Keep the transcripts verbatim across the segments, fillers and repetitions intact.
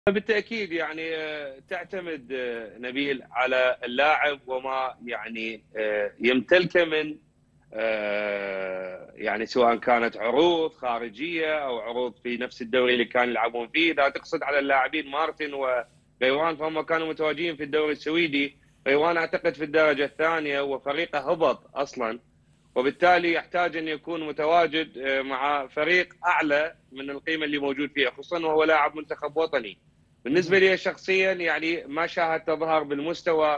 بالتأكيد يعني آه، تعتمد آه، نبيل على اللاعب وما يعني آه، يمتلكه من آه، يعني سواء كانت عروض خارجية أو عروض في نفس الدوري اللي كانوا يلعبون فيه. إذا تقصد على اللاعبين مارتن وغيوان فهم كانوا متواجدين في الدوري السويدي. غيوان أعتقد في الدرجة الثانية وفريقه هبط أصلا، وبالتالي يحتاج أن يكون متواجد آه، مع فريق أعلى من القيمة اللي موجود فيها، خصوصا وهو لاعب منتخب وطني. بالنسبة لي شخصيا يعني ما شاهدت تظهر بالمستوى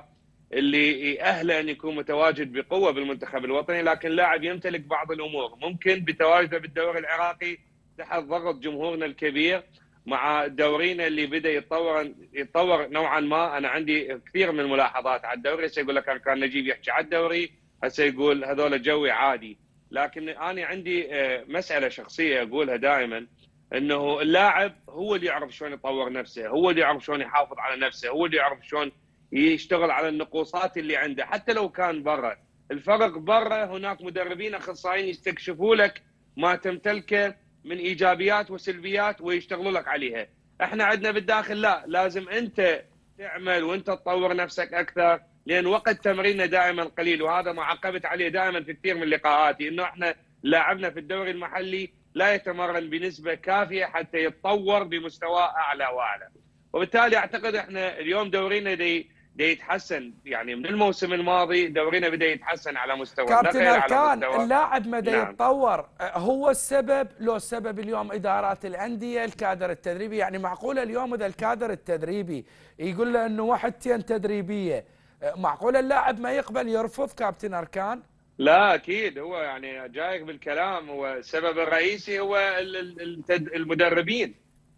اللي يأهله أن يكون متواجد بقوة بالمنتخب الوطني، لكن لاعب يمتلك بعض الأمور ممكن بتواجده بالدوري العراقي تحت ضغط جمهورنا الكبير مع دورينا اللي بدأ يتطور يتطور نوعا ما. أنا عندي كثير من الملاحظات على الدوري. هسه يقول لك كان نجيب يحكي على الدوري، هسه يقول هذول جوي عادي. لكن أنا عندي آه، مسألة شخصية أقولها دائما، انه اللاعب هو اللي يعرف شلون يطور نفسه، هو اللي يعرف شلون يحافظ على نفسه، هو اللي يعرف شلون يشتغل على النقوصات اللي عنده حتى لو كان برا. الفرق برا هناك مدربين اخصائيين يستكشفوا لك ما تمتلكه من ايجابيات وسلبيات ويشتغلوا لك عليها. احنا عندنا بالداخل لا، لازم انت تعمل وانت تطور نفسك اكثر، لان وقت تمريننا دائما قليل. وهذا ما عقبت عليه دائما في كثير من لقاءاتي، انه احنا لاعبنا في الدوري المحلي لا يتمرن بنسبه كافيه حتى يتطور بمستوى اعلى واعلى. وبالتالي اعتقد احنا اليوم دورينا دي دي يتحسن، يعني من الموسم الماضي دورينا بدا يتحسن على مستوى كابتن النقل، على أركان، مستوى. اللاعب مدى نعم. يتطور هو السبب لو السبب اليوم إدارات الأندية الكادر التدريبي؟ يعني معقولة اليوم إذا الكادر التدريبي يقول له أنه وحدتين تدريبية، معقولة اللاعب ما يقبل يرفض كابتن أركان؟ لا اكيد، هو يعني جايك بالكلام. هو السبب الرئيسي هو ال- ال- التد- المدربين.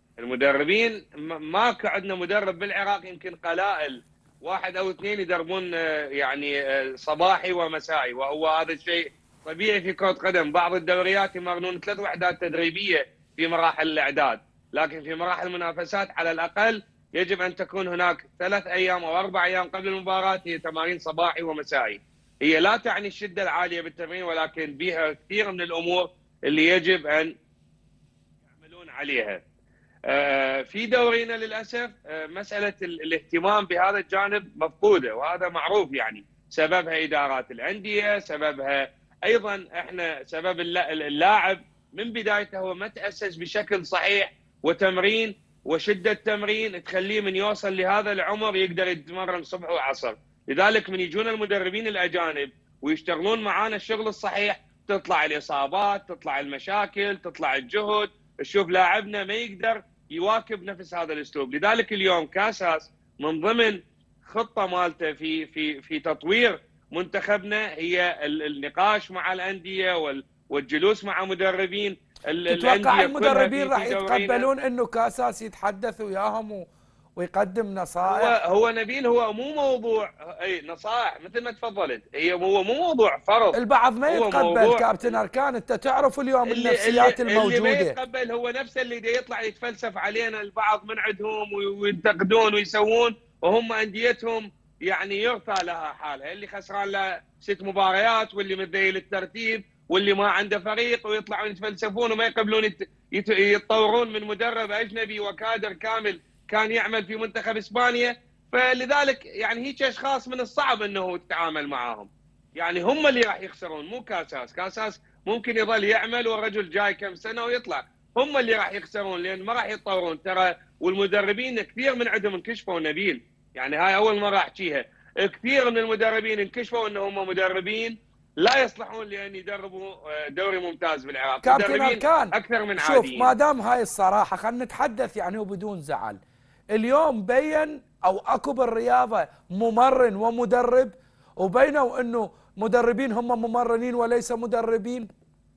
المدربين م- ماكو عندنا مدرب بالعراق، يمكن قلائل واحد او اثنين يدربون آه، يعني آه، صباحي ومسائي، وهو هذا الشيء طبيعي في كرة قدم. بعض الدوريات يمرنون ثلاث وحدات تدريبية في مراحل الاعداد، لكن في مراحل المنافسات على الاقل يجب ان تكون هناك ثلاث ايام او اربع ايام قبل المباراة هي تمارين صباحي ومسائي. هي لا تعني الشدة العالية بالتمرين، ولكن بها كثير من الامور اللي يجب ان يعملون عليها. آه، في دورينا للاسف آه، مساله الاهتمام بهذا الجانب مفقوده، وهذا معروف. يعني سببها ادارات الانديه، سببها ايضا احنا سبب اللاعب من بدايته هو ما تاسس بشكل صحيح، وتمرين وشده تمرين تخليه من يوصل لهذا العمر يقدر يتمرن صبح وعصر. لذلك من يجون المدربين الاجانب ويشتغلون معانا الشغل الصحيح تطلع الاصابات، تطلع المشاكل، تطلع الجهد. تشوف لاعبنا ما يقدر يواكب نفس هذا الاسلوب. لذلك اليوم كاساس من ضمن خطه مالته في في في تطوير منتخبنا هي النقاش مع الانديه والجلوس مع مدربين تتوقع الانديه كلها المدربين في راح في دورينا. يتقبلون أنه كاساس يتحدث وياهم ويقدم هو نصائح؟ هو نبيل، هو مو موضوع اي نصائح مثل ما تفضلت، هي هو مو موضوع فرض. البعض ما هو يتقبل موضوع كابتن أركان، أنت تعرف اليوم اللي اللي النفسيات اللي ما الموجودة. يتقبل هو نفسه اللي دي يطلع يتفلسف علينا البعض من عندهم وينتقدون ويسوون، وهم انديتهم يعني يرثى لها حالها. اللي خسران له ست مباريات، واللي متذيل الترتيب، واللي ما عنده فريق، ويطلعون يتفلسفون وما يقبلون يت- يت- يتطورون من مدرب اجنبي وكادر كامل كان يعمل في منتخب اسبانيا. فلذلك يعني هيك اشخاص من الصعب انه تتعامل معاهم. يعني هم اللي راح يخسرون مو كاساس. كاساس ممكن يظل يعمل والرجل جاي كم سنه ويطلع. هم اللي راح يخسرون لان ما راح يتطورون ترى. والمدربين كثير من عندهم انكشفوا نبيل، يعني هاي اول مره احكيها. كثير من المدربين انكشفوا انهم مدربين لا يصلحون لان يدربوا دوري ممتاز بالعراق، كابتن مدربين أركان، اكثر من شوف، ما عاديين. دام هاي الصراحة خلينا نتحدث يعني وبدون زعل. اليوم بين أو أكو بالرياضة ممرن ومدرب، وبينوا أنه مدربين هم ممرنين وليس مدربين.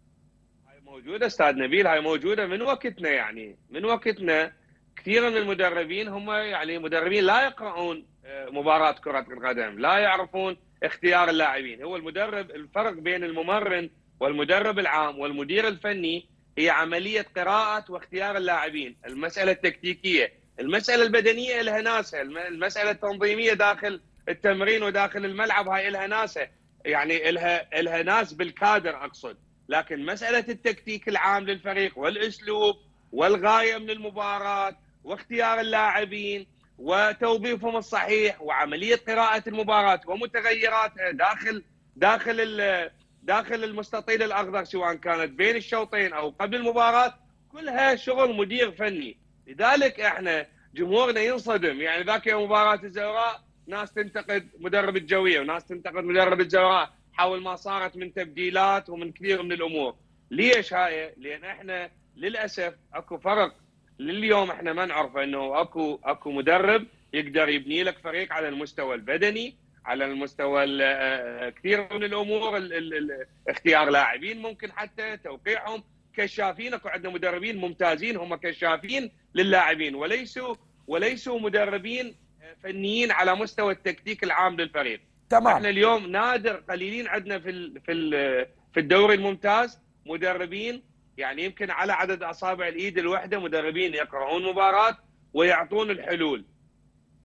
هاي موجوده استاذ نبيل، هاي موجوده من وقتنا، يعني من وقتنا كثير من المدربين هم يعني مدربين لا يقرؤون مباراة كرة القدم، لا يعرفون اختيار اللاعبين. هو المدرب، الفرق بين الممرن والمدرب العام والمدير الفني هي عملية قراءة واختيار اللاعبين. المسألة التكتيكية، المسألة البدنية لها ناسها، المسألة التنظيمية داخل التمرين وداخل الملعب هاي لها ناسها، يعني لها لها ناس بالكادر اقصد. لكن مسألة التكتيك العام للفريق والاسلوب والغاية من المباراة واختيار اللاعبين وتوظيفهم الصحيح وعمليه قراءه المباراه ومتغيراتها داخل داخل داخل المستطيل الاخضر، سواء كانت بين الشوطين او قبل المباراه، كلها شغل مدير فني. لذلك احنا جمهورنا ينصدم، يعني ذاك يوم مباراه الزوراء ناس تنتقد مدرب الجويه وناس تنتقد مدرب الزوراء حول ما صارت من تبديلات ومن كثير من الامور. ليش هاي؟ لان احنا للاسف اكو فرق لليوم احنا ما نعرفه، انه اكو اكو مدرب يقدر يبني لك فريق على المستوى البدني، على المستوى كثير من الامور، ال ال ال اختيار لاعبين، ممكن حتى توقيعهم، كشافين. اكو عندنا مدربين ممتازين هم كشافين للاعبين، وليسوا وليسوا مدربين فنيين على مستوى التكتيك العام للفريق. تمام. احنا اليوم نادر قليلين عندنا في ال في ال في الدوري الممتاز مدربين، يعني يمكن على عدد اصابع الايد الواحده، مدربين يقرؤون مباراه ويعطون الحلول.